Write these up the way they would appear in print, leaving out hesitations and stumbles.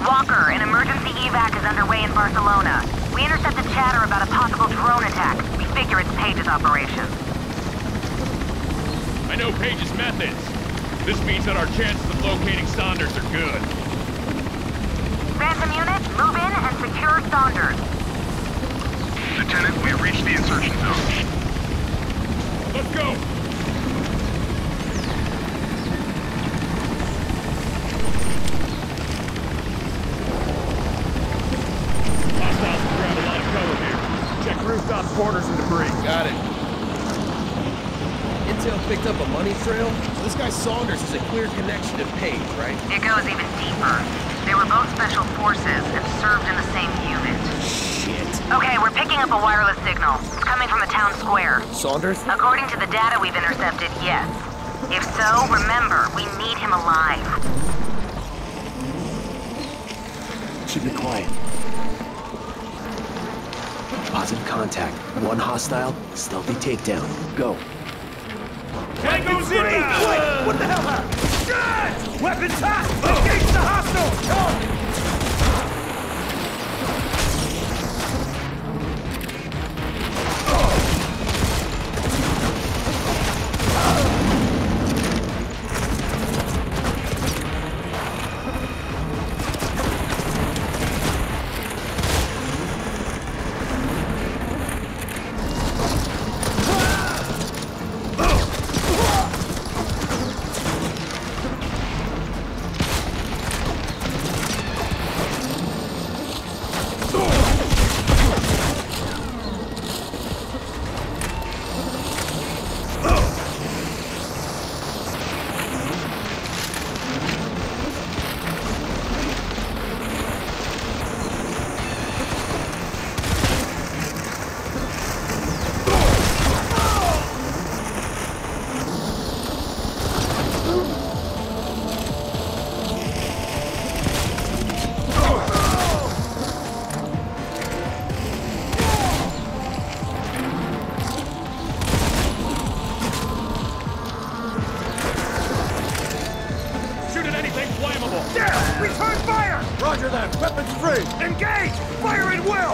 Walker, an emergency evac is underway in Barcelona. We intercepted chatter about a possible drone attack. We figure it's Page's operation. I know Page's methods. This means that our chances of locating Saunders are good. Phantom unit, move in and secure Saunders. Lieutenant, we have reached the insertion zone. Let's go! Hostiles have grabbed a lot of cover here. Check rooftop corners and debris. Got it. Intel picked up a money trail. This guy Saunders is a clear connection to Page, right? It goes even deeper. They were both special forces and served in the same unit. Shit. Okay, we're picking up a wireless signal. It's coming from the town square. Saunders? According to the data we've intercepted, yes. If so, remember, we need him alive. Keep it quiet. Positive contact. One hostile, stealthy takedown. Go. Tango's inbound! Wait! What the hell happened? God! Weapons hot! Engage the hostile! Go! There! Return fire! Roger that! Weapons free! Engage! Fire at will!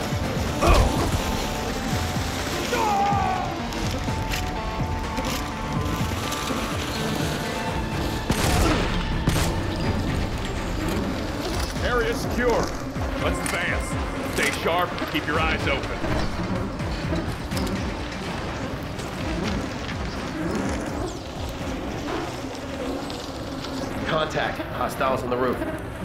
Area secure. Let's advance. Stay sharp, keep your eyes open. Contact. Hostiles on the roof.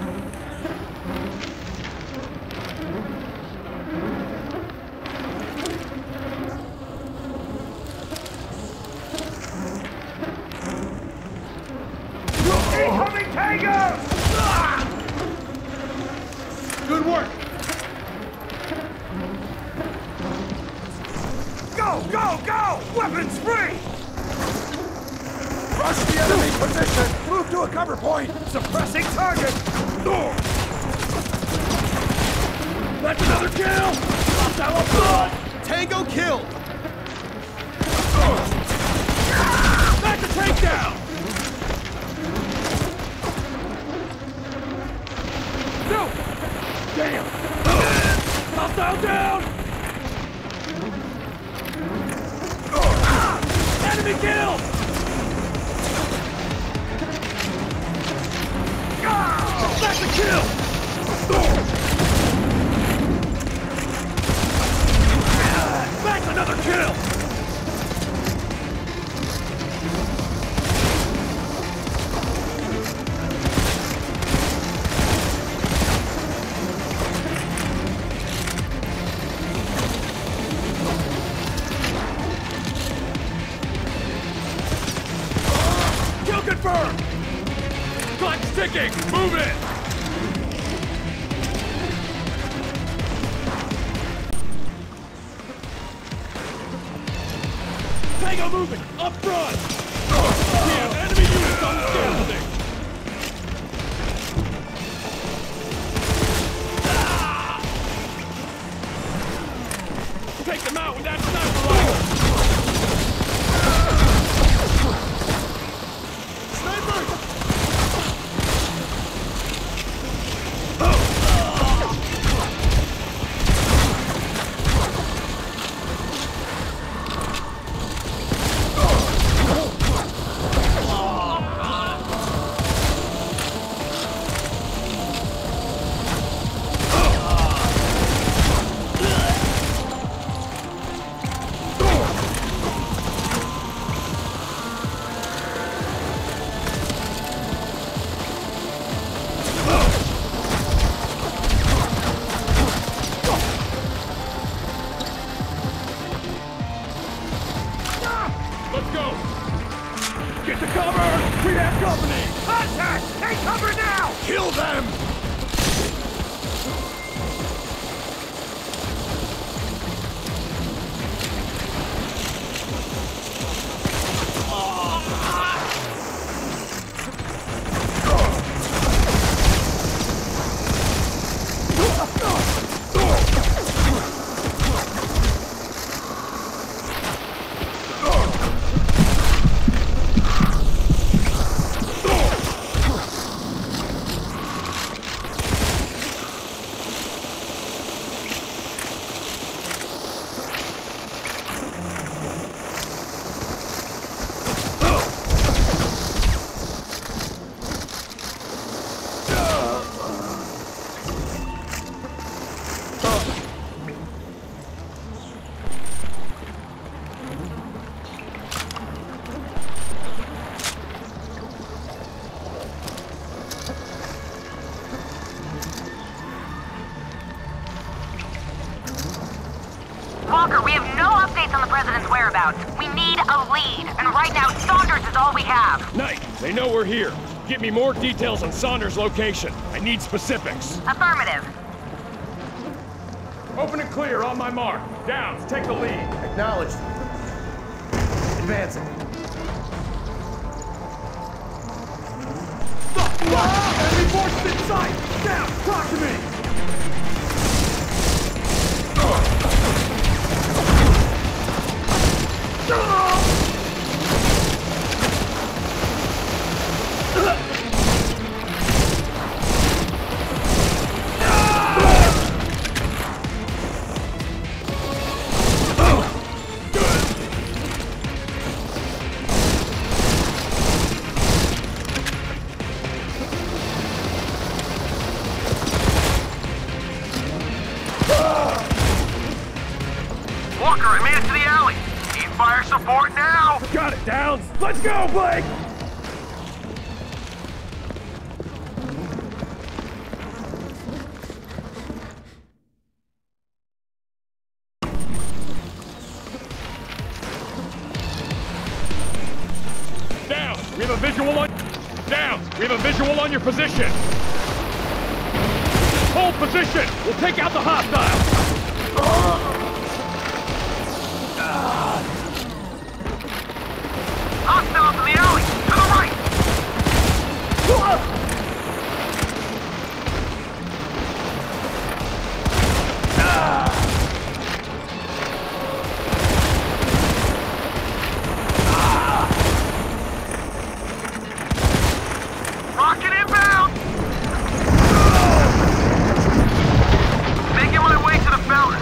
Incoming Tango! Good work! Go, go, go! Weapons free! Rush the enemy position! Move to a cover point! Suppressing target! That's another kill! Hostile up front! Tango killed! That's a takedown! No! Damn! Hostile down! Enemy killed! That's a kill! That's another kill! Kill confirmed! Clock's ticking! Move it! Tango moving! Up front! Damn, enemy units on the scaffolding! Take them out with that sniper rifle! Sniper! go! Get to cover! We have company! Contact! Take cover now! Kill them! Walker, we have no updates on the President's whereabouts. We need a lead, and right now Saunders is all we have. Knight, they know we're here. Give me more details on Saunders' location. I need specifics. Affirmative. Open and clear on my mark. Downs, take the lead. Acknowledged. Advancing. Enemy forces in sight! Down! Talk to me! Walker, I made it to the alley. Need fire support now. Got it, Downs! Let's go, Blake! Downs, we have a visual on... Downs, we have a visual on your position! Hold position! We'll take out the hostile! Hostiles in the alley. To the right. Rocket inbound. Making my way to the fountain.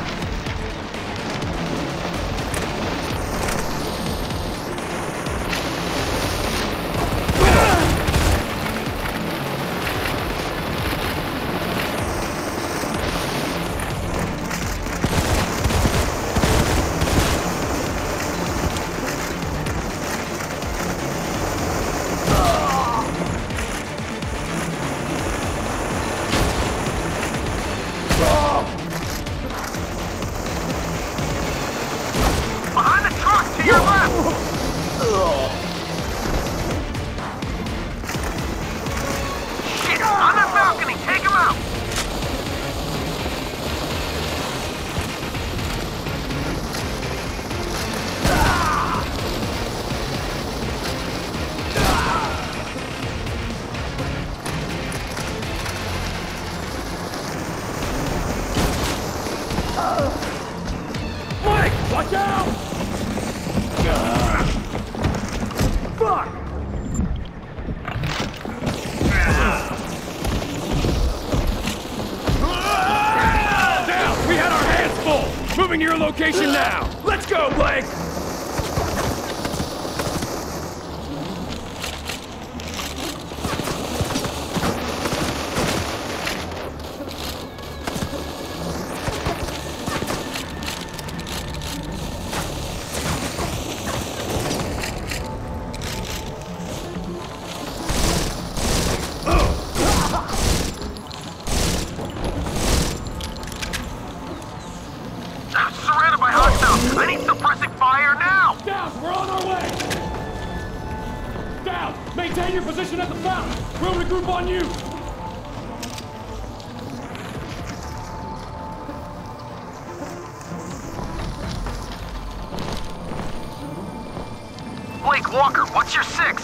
Behind the truck to your left! Shit! On that balcony! Take him out! Mike, watch out! Fuck! Down! We had our hands full! Moving to your location now! Let's go, Blake! Surrounded by hostiles. I need suppressing fire Maintain your position at the fountain. We'll regroup on you. Blake Walker, what's your 6?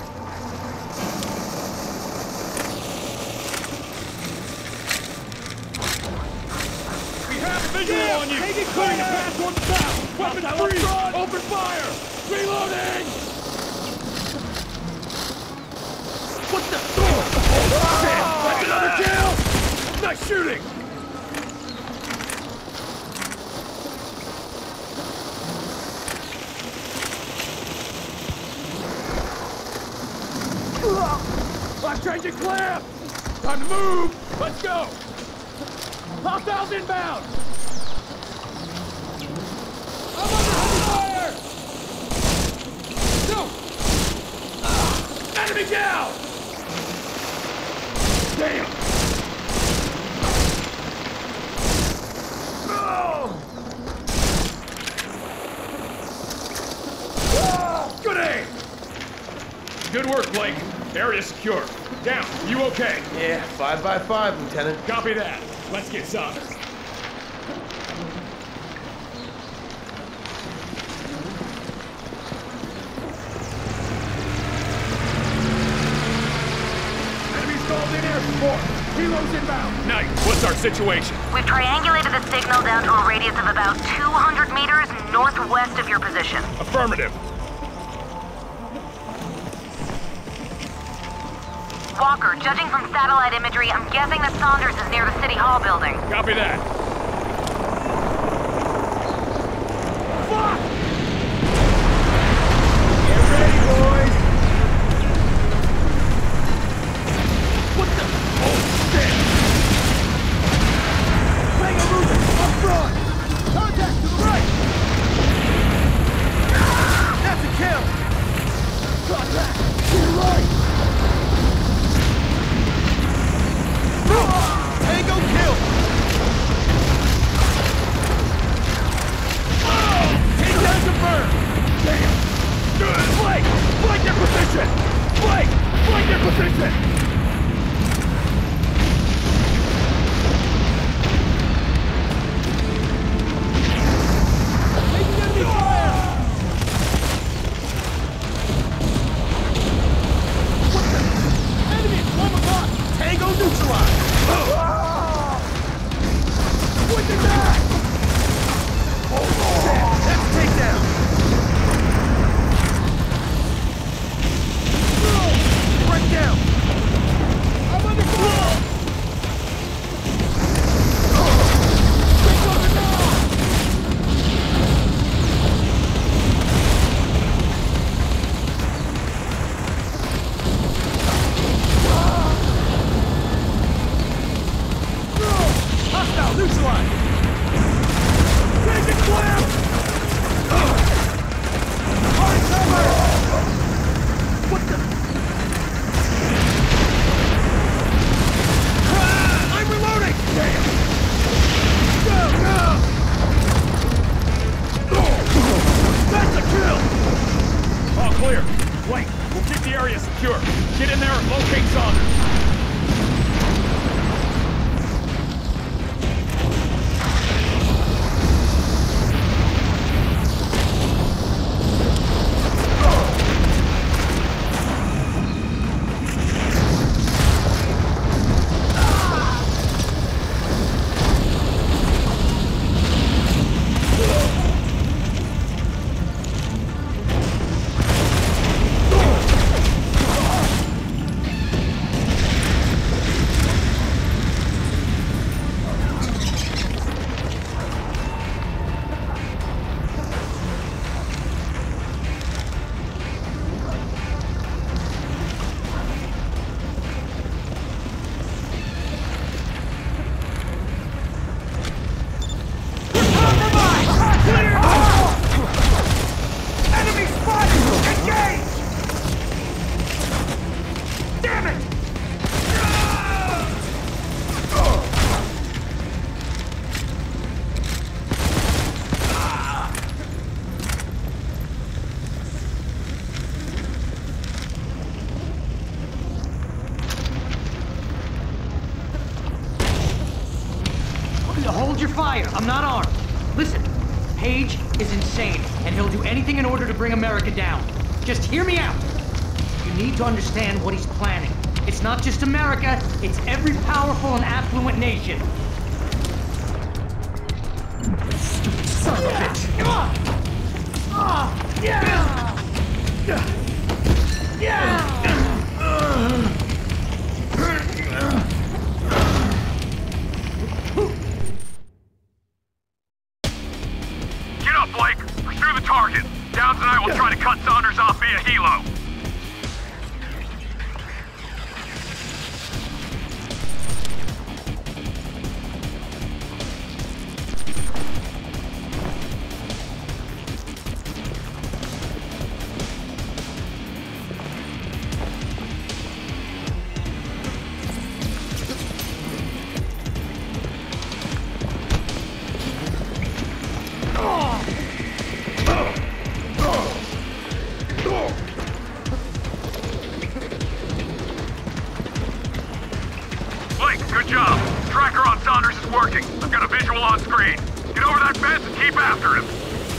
We have visual on you. Take it Clearing the clear. path towards the south. Weapons free. Open fire. Reloading. What the? Oh, shit! That's another kill. Nice shooting. I'm changing clamp! Time to move! Let's go! Hostiles inbound! I'm under heavy fire! No! Enemy down! Damn! Oh! Good aim! Good work, Blake. Area secure. Down. You okay? Yeah, 5 by 5, Lieutenant. Copy that. Let's get some. Enemies called in air support. Kilos inbound. Knight, what's our situation? We've triangulated the signal down to a radius of about 200 meters northwest of your position. Affirmative. Walker, judging from satellite imagery, I'm guessing that Saunders is near the City Hall building. Copy that. Fuck! Get ready, boys. What the? Oh, shit! Tango moving. Up front. Contact to the right. That's a kill. Contact to the right. Tango kill! fire. I'm not armed. Listen, Page is insane, and he'll do anything in order to bring America down. Just hear me out. You need to understand what he's planning. It's not just America, it's every powerful and affluent nation. Stupid son of a bitch! Get up, Blake! Pursue the target! Downs and I will try to cut Saunders off via helo. Good job. Tracker on Saunders is working. I've got a visual on screen. Get over that fence and keep after him.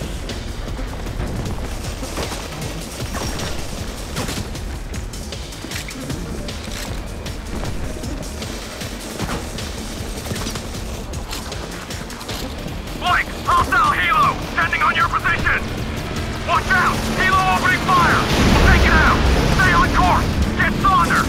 Blake, hostile helo! Standing on your position! Watch out! Helo opening fire! Take it out! Stay on course! Get Saunders!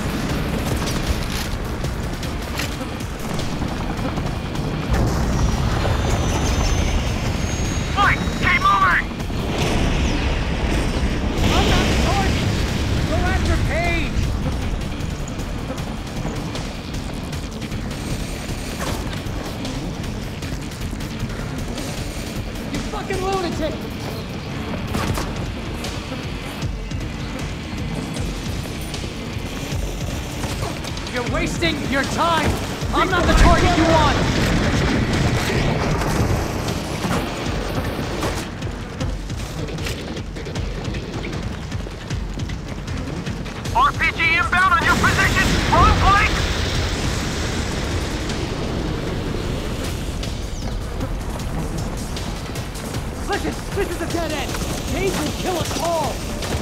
Lunatic! You're wasting your time! I'm not the target you want! RPG inbound on your position! Wrong Blake! Listen, this is a dead end! Cage will kill us all!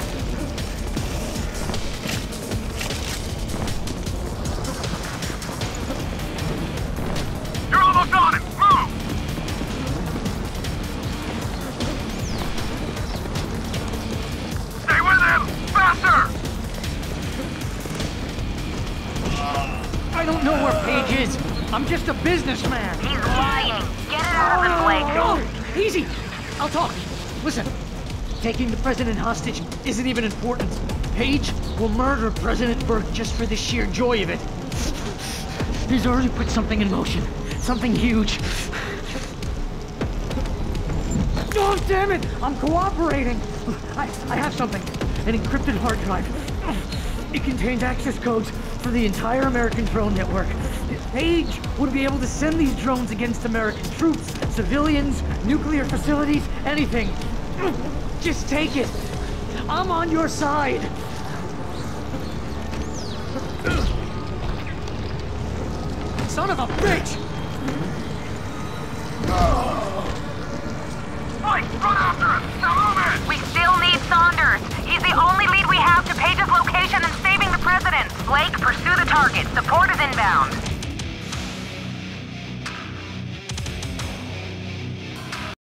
You're almost on it! Move! Stay with him! Faster! I don't know where Page is. I'm just a businessman. He's lying. Get it out of him, Blake. Oh, easy! I'll talk. Listen, taking the president hostage isn't even important. Page will murder President Burke just for the sheer joy of it. He's already put something in motion. Something huge. Oh, damn it! I'm cooperating! I have something. An encrypted hard drive. It contains access codes for the entire American drone network. Page would be able to send these drones against American troops, civilians, nuclear facilities, anything. Just take it. I'm on your side. Son of a bitch! Mike, run after him! Now move it! We still need Saunders. He's the only lead we have to Page's location and saving the president. Blake, pursue the target. Support is inbound.